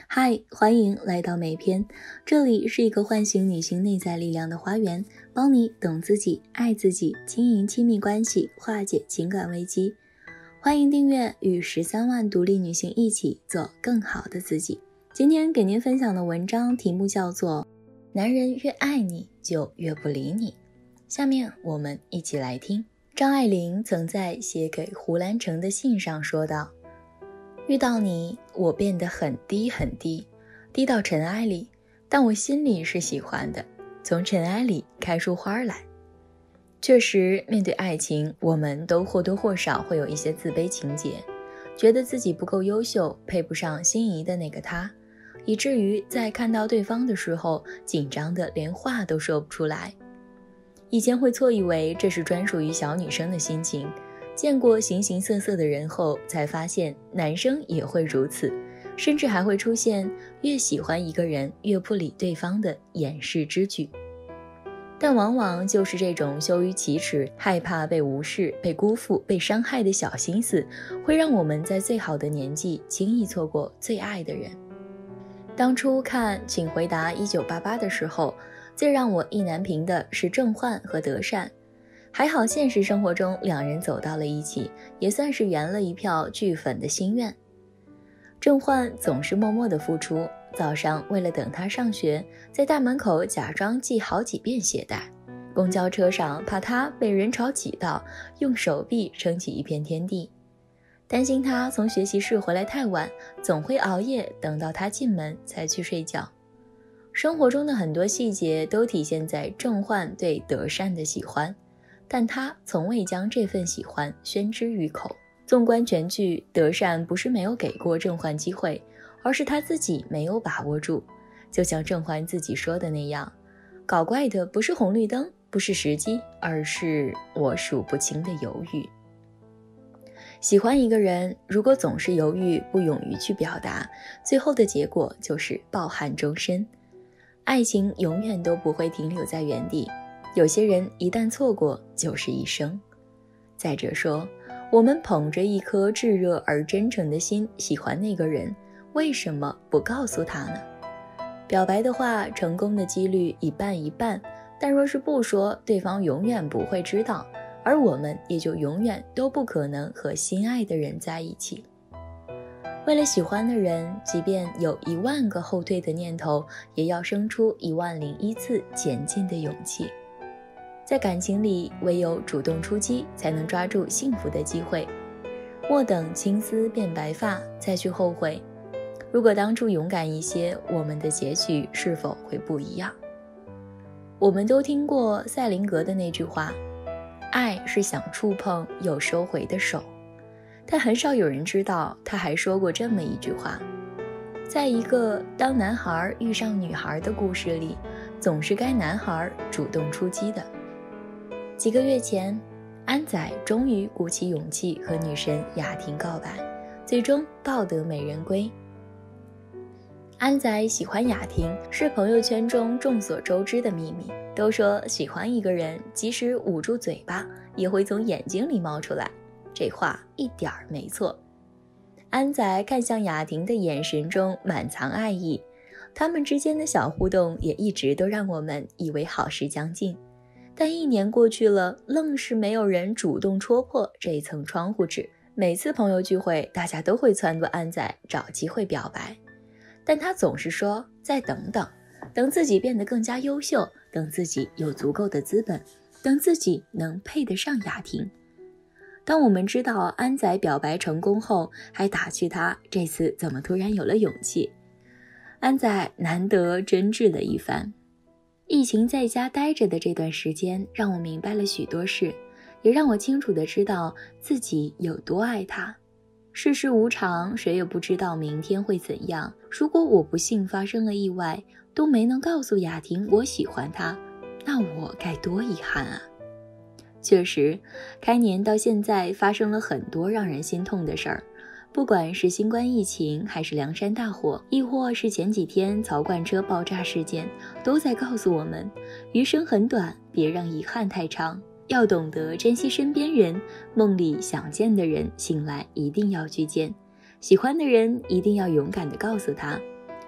嗨，欢迎来到美篇，这里是一个唤醒女性内在力量的花园，帮你懂自己、爱自己，经营亲密关系，化解情感危机。欢迎订阅，与13万独立女性一起做更好的自己。今天给您分享的文章题目叫做男人越爱你就越不理你。下面我们一起来听。张爱玲曾在写给胡兰成的信上说道，遇到你，我变得很低很低，低到尘埃里，但我心里是喜欢的，从尘埃里开出花来。确实，面对爱情，我们都或多或少会有一些自卑情节，觉得自己不够优秀，配不上心仪的那个他，以至于在看到对方的时候，紧张的连话都说不出来。以前会错以为这是专属于小女生的心情，见过形形色色的人后，才发现男生也会如此，甚至还会出现越喜欢一个人越不理对方的掩饰之举。但往往就是这种羞于启齿、害怕被无视、被辜负、被伤害的小心思，会让我们在最好的年纪轻易错过最爱的人。当初看《请回答1988》的时候，最让我意难平的是郑焕和德善。还好现实生活中两人走到了一起，也算是圆了一票剧粉的心愿。郑焕总是默默的付出，早上为了等他上学，在大门口假装系好几遍鞋带，公交车上怕他被人潮挤到，用手臂撑起一片天地，担心他从学习室回来太晚，总会熬夜等到他进门才去睡觉。生活中的很多细节都体现在郑焕对德善的喜欢，但他从未将这份喜欢宣之于口。纵观全剧，德善不是没有给过郑焕机会，而是他自己没有把握住。就像郑焕自己说的那样，搞怪的不是红绿灯，不是时机，而是我数不清的犹豫。喜欢一个人，如果总是犹豫，不勇于去表达，最后的结果就是抱憾终身。爱情永远都不会停留在原地，有些人一旦错过，就是一生。再者说，我们捧着一颗炙热而真诚的心喜欢那个人，为什么不告诉他呢？表白的话，成功的几率一半一半，但若是不说，对方永远不会知道，而我们也就永远都不可能和心爱的人在一起。为了喜欢的人，即便有10000个后退的念头，也要生出10001次前进的勇气。在感情里，唯有主动出击，才能抓住幸福的机会。莫等青丝变白发，再去后悔。如果当初勇敢一些，我们的结局是否会不一样？我们都听过赛林格的那句话，爱是想触碰又收回的手。但很少有人知道，他还说过这么一句话，在一个当男孩遇上女孩的故事里，总是该男孩主动出击的。几个月前，安仔终于鼓起勇气和女神雅婷告白，最终抱得美人归。安仔喜欢雅婷是朋友圈中众所周知的秘密，都说喜欢一个人，即使捂住嘴巴，也会从眼睛里冒出来。这话一点儿没错。安仔看向雅婷的眼神中满藏爱意，他们之间的小互动也一直都让我们以为好事将近。但1年过去了，愣是没有人主动戳破这一层窗户纸。每次朋友聚会，大家都会撺掇安仔找机会表白，但他总是说再等等，等自己变得更加优秀，等自己有足够的资本，等自己能配得上雅婷。当我们知道安仔表白成功后，还打趣他这次怎么突然有了勇气。安仔难得真挚了一番。疫情在家待着的这段时间，让我明白了许多事，也让我清楚地知道自己有多爱他。世事无常，谁也不知道明天会怎样。如果我不幸发生了意外，都没能告诉雅婷我喜欢她，那我该多遗憾啊。确实，开年到现在发生了很多让人心痛的事儿，不管是新冠疫情，还是梁山大火，亦或是前几天槽罐车爆炸事件，都在告诉我们，余生很短，别让遗憾太长，要懂得珍惜身边人，梦里想见的人，醒来一定要去见，喜欢的人一定要勇敢地告诉他，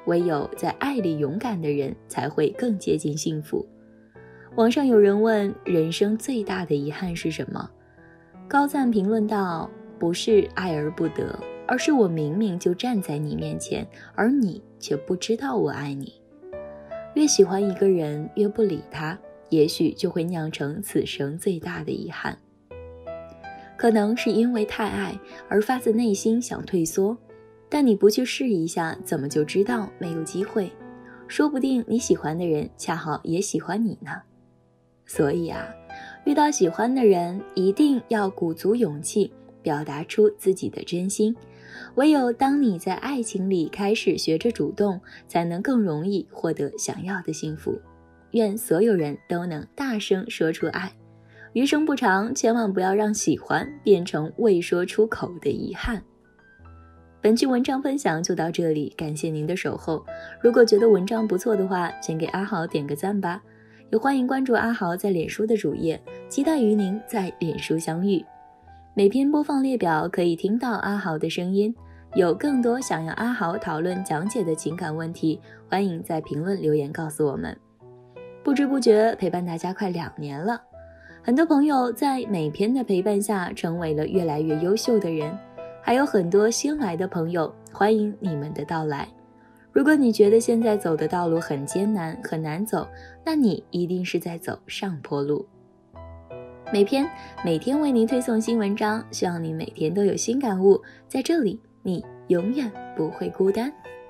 唯有在爱里勇敢的人才会更接近幸福。网上有人问，人生最大的遗憾是什么？高赞评论道，不是爱而不得，而是我明明就站在你面前，而你却不知道我爱你。越喜欢一个人，越不理他，也许就会酿成此生最大的遗憾。可能是因为太爱而发自内心想退缩，但你不去试一下，怎么就知道没有机会？说不定你喜欢的人恰好也喜欢你呢。所以啊，遇到喜欢的人，一定要鼓足勇气，表达出自己的真心。唯有当你在爱情里开始学着主动，才能更容易获得想要的幸福。愿所有人都能大声说出爱。余生不长，千万不要让喜欢变成未说出口的遗憾。本期文章分享就到这里，感谢您的守候。如果觉得文章不错的话，请给阿豪点个赞吧。也欢迎关注阿豪在脸书的主页，期待与您在脸书相遇。每篇播放列表可以听到阿豪的声音。有更多想要阿豪讨论讲解的情感问题，欢迎在评论留言告诉我们。不知不觉陪伴大家快2年了，很多朋友在每篇的陪伴下成为了越来越优秀的人，还有很多新来的朋友，欢迎你们的到来。如果你觉得现在走的道路很艰难很难走，那你一定是在走上坡路。每天为您推送新文章，希望你每天都有新感悟，在这里你永远不会孤单。